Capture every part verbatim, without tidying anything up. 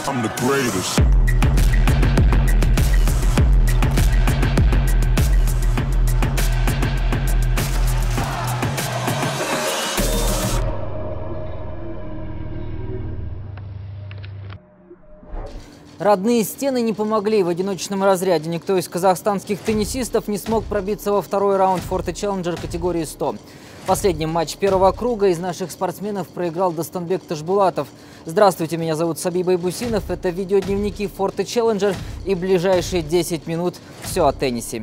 I'm the greatest. Родные стены не помогли. В одиночном разряде никто из казахстанских теннисистов не смог пробиться во второй раунд Forte Challenger категории сто. Последний матч первого круга из наших спортсменов проиграл Достонбек Ташбулатов. Здравствуйте, меня зовут Сабиб Айбусинов. Это видеодневники Forte Challenger и ближайшие десять минут все о теннисе.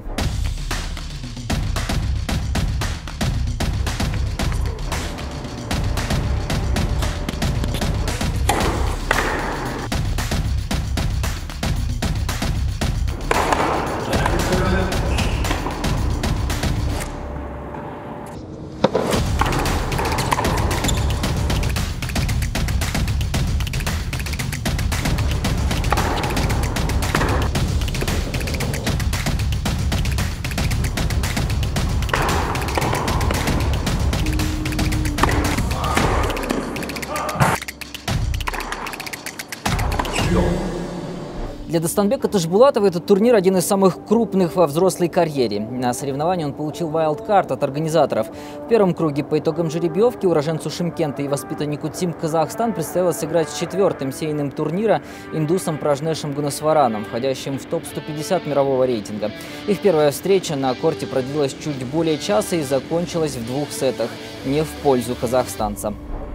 Для Достонбека Ташбулатова этот турнир один из самых крупных во взрослой карьере. На соревновании он получил вайлдкарт от организаторов. В первом круге по итогам жеребьевки уроженцу Шымкента и воспитаннику Тим Казахстан предстояло сыграть с четвертым сейным турнира индусом Пражнешем Гунасвараном, входящим в топ сто пятьдесят мирового рейтинга. Их первая встреча на корте продлилась чуть более часа и закончилась в двух сетах, не в пользу казахстанца.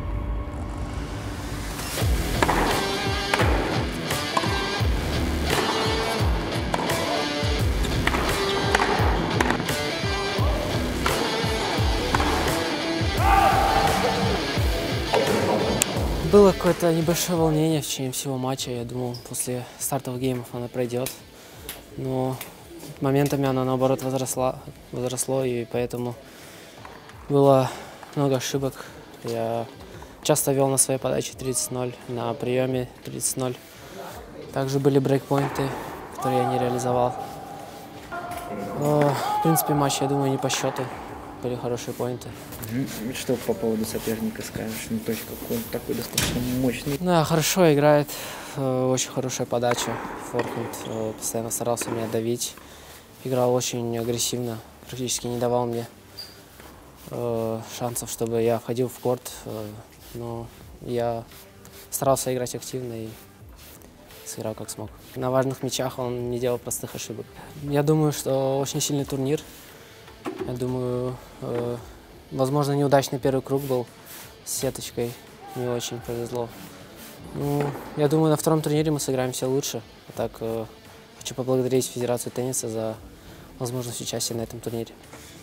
Было какое-то небольшое волнение в течение всего матча. Я думал, после стартовых геймов оно пройдет. Но моментами оно, наоборот, возросло, возросло, и поэтому было много ошибок. Я часто вел на своей подаче тридцать ноль, на приеме тридцать ноль. Также были брейкпоинты, которые я не реализовал. Но, в принципе, матч, я думаю, не по счету. Были хорошие поинты. Что по поводу соперника скажешь? Ну, то есть какой он такой достаточно мощный. Да, хорошо играет, очень хорошая подача. Форхенд постоянно старался меня давить. Играл очень агрессивно, практически не давал мне шансов, чтобы я входил в корт. Но я старался играть активно и сыграл как смог. На важных мячах он не делал простых ошибок. Я думаю, что очень сильный турнир. Я думаю, э, возможно, неудачный первый круг был с сеточкой, не очень повезло. Ну, я думаю, на втором турнире мы сыграем все лучше. А так, э, хочу поблагодарить Федерацию тенниса за возможность участия на этом турнире.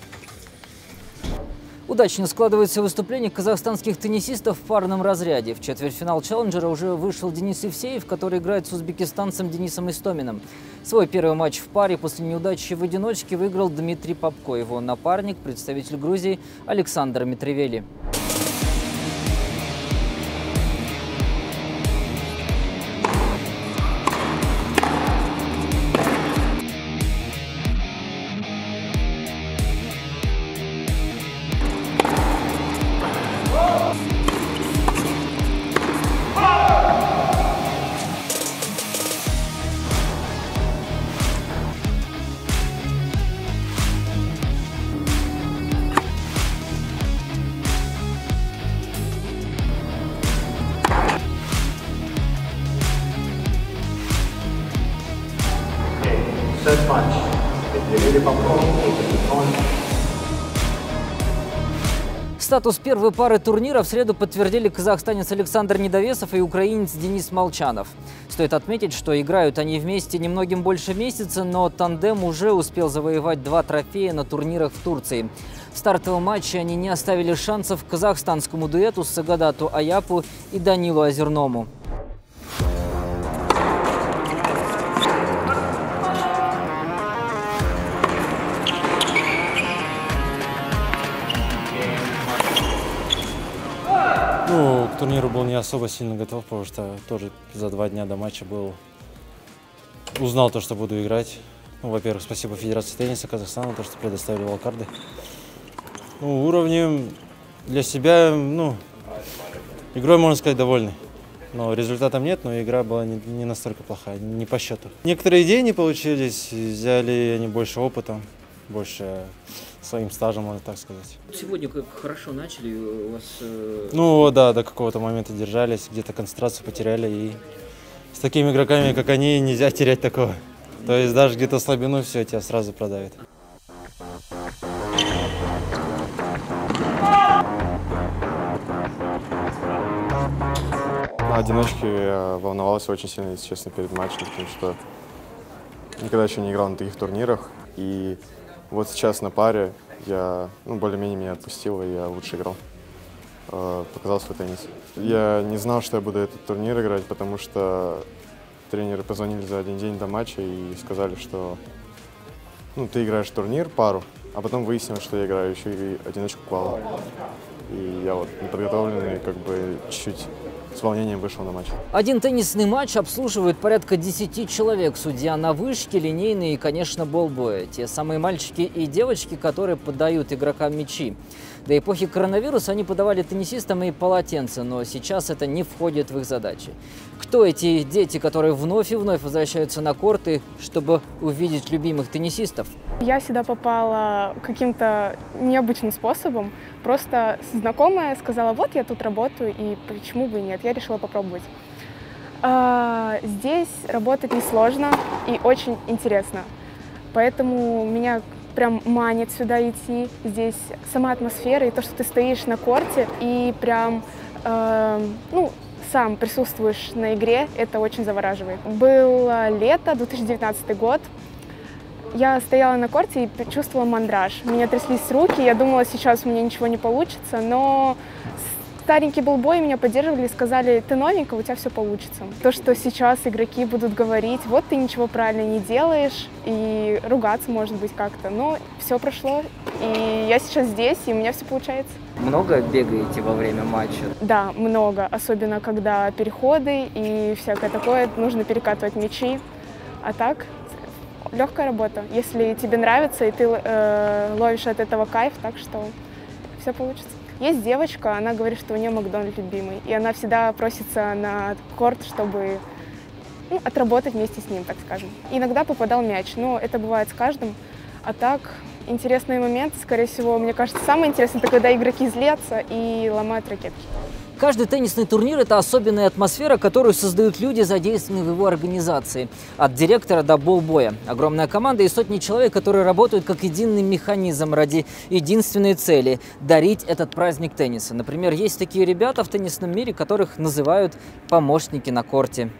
Удачно складывается выступление казахстанских теннисистов в парном разряде. В четвертьфинал Челленджера уже вышел Денис Евсеев, который играет с узбекистанцем Денисом Истоминым. Свой первый матч в паре после неудачи в одиночке выиграл Дмитрий Попко. Его напарник, представитель Грузии Александр Митревели. Статус первой пары турнира в среду подтвердили казахстанец Александр Недовесов и украинец Денис Молчанов. Стоит отметить, что играют они вместе немногим больше месяца, но тандем уже успел завоевать два трофея на турнирах в Турции. В стартовом матче они не оставили шансов казахстанскому дуэту Сагадату Аяпу и Данилу Озерному. Ну, к турниру был не особо сильно готов, потому что тоже за два дня до матча был, узнал то, что буду играть. Ну, во-первых, спасибо Федерации тенниса Казахстана, то, что предоставили вайлдкарды. Ну, уровнем для себя, ну, игрой, можно сказать, довольный. Но результатов нет, но игра была не, не настолько плохая, не по счету. Некоторые идеи не получились, взяли они больше опытом, больше своим стажем, можно так сказать. Сегодня как хорошо начали, у вас... Э... Ну да, до какого-то момента держались, где-то концентрацию потеряли, и с такими игроками, как они, нельзя терять такого. То есть даже где-то слабину, все, тебя сразу продавит. На одиночке я волновался очень сильно, если честно, перед матчем, потому что никогда еще не играл на таких турнирах. И вот сейчас на паре я, ну, более-менее меня отпустило, и я лучше играл. Показал свой теннис. Я не знал, что я буду этот турнир играть, потому что тренеры позвонили за один день до матча и сказали, что ну, ты играешь турнир, пару, а потом выяснилось, что я играю еще и одиночку квала. И я вот неподготовленный, как бы чуть-чуть с волнением вышел на матч. Один теннисный матч обслуживает порядка десяти человек. Судья на вышке, линейные и, конечно, болбои. Те самые мальчики и девочки, которые подают игрокам мячи. До эпохи коронавируса они подавали теннисистам и полотенца, но сейчас это не входит в их задачи. Кто эти дети, которые вновь и вновь возвращаются на корты, чтобы увидеть любимых теннисистов? Я сюда попала каким-то необычным способом. Просто знакомая сказала, вот я тут работаю, и почему бы и нет, я решила попробовать. А, здесь работать несложно и очень интересно, поэтому меня прям манит сюда идти. Здесь сама атмосфера и то, что ты стоишь на корте и прям, э, ну, сам присутствуешь на игре, это очень завораживает. Было лето, две тысячи девятнадцатый год. Я стояла на корте и чувствовала мандраж. У меня тряслись руки, я думала, сейчас у меня ничего не получится, но старенькие болбои меня поддерживали и сказали, ты новенькая, у тебя все получится. То, что сейчас игроки будут говорить, вот ты ничего правильно не делаешь, и ругаться, может быть, как-то, но все прошло, и я сейчас здесь, и у меня все получается. Много бегаете во время матча? Да, много, особенно когда переходы и всякое такое, нужно перекатывать мячи, а так легкая работа, если тебе нравится, и ты э, ловишь от этого кайф, так что все получится. Есть девочка, она говорит, что у нее Макдональд любимый, и она всегда просится на корт, чтобы ну, отработать вместе с ним, так скажем. Иногда попадал мяч, но это бывает с каждым. А так, интересные моменты, скорее всего, мне кажется, самое интересное, это когда игроки злятся и ломают ракетки. Каждый теннисный турнир – это особенная атмосфера, которую создают люди, задействованные в его организации. От директора до болбоя. Огромная команда и сотни человек, которые работают как единый механизм ради единственной цели – дарить этот праздник тенниса. Например, есть такие ребята в теннисном мире, которых называют помощники на корте.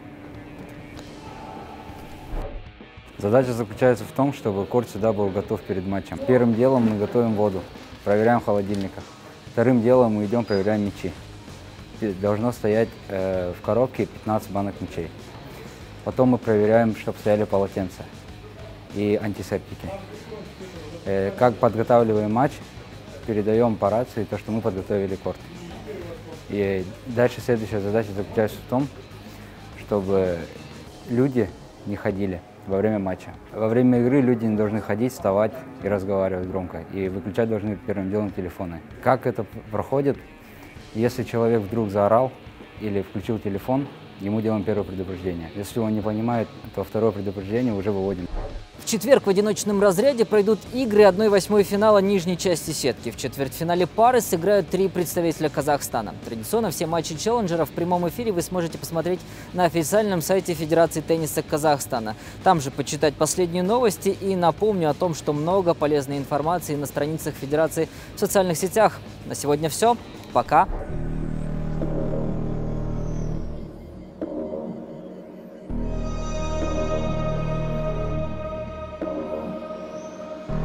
Задача заключается в том, чтобы корт всегда был готов перед матчем. Первым делом мы готовим воду, проверяем в холодильниках. Вторым делом мы идем, проверяем мячи. Должно стоять э, в коробке пятнадцать банок мячей. Потом мы проверяем, чтобы стояли полотенца и антисептики. Э, как подготавливаем матч, передаем по рации то, что мы подготовили корт. И дальше следующая задача заключается в том, чтобы люди не ходили во время матча. Во время игры люди не должны ходить, вставать и разговаривать громко. И выключать должны первым делом телефоны. Как это проходит? Если человек вдруг заорал или включил телефон, ему делаем первое предупреждение. Если он не понимает, то второе предупреждение уже выводим. В четверг в одиночном разряде пройдут игры одной восьмой финала нижней части сетки. В четвертьфинале пары сыграют три представителя Казахстана. Традиционно все матчи челленджера в прямом эфире вы сможете посмотреть на официальном сайте Федерации тенниса Казахстана. Там же почитать последние новости, и напомню о том, что много полезной информации на страницах Федерации в социальных сетях. На сегодня все. Пока.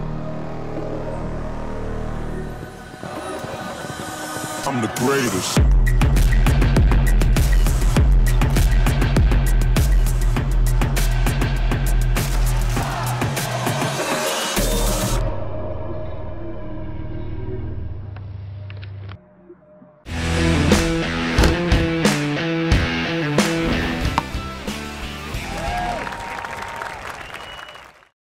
I'm the greatest.